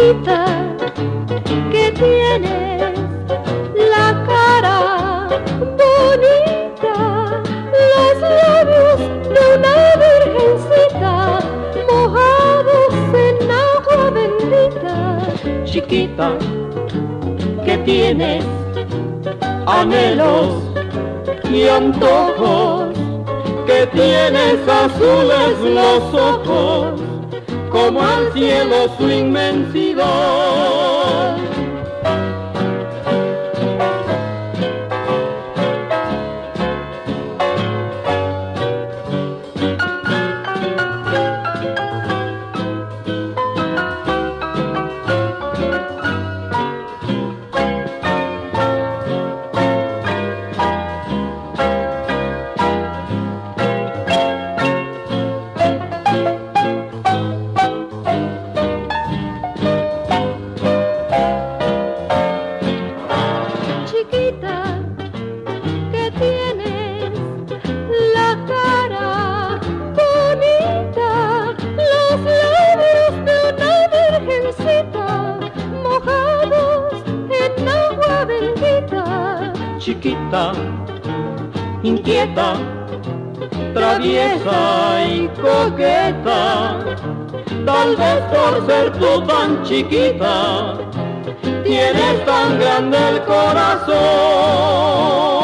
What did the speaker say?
chiquita, que tienes la cara bonita, los labios de una virgencita, mojados en agua bendita. Chiquita, que tienes anhelos y antojos, que tienes azules los ojos, como al cielo su inmensidad. Chiquita, que tienes la cara bonita, los labios de una virgencita, mojados en agua bendita. Chiquita, inquieta, traviesa y coqueta, tal vez por ser tú tan chiquita, tienes tan grande el corazón.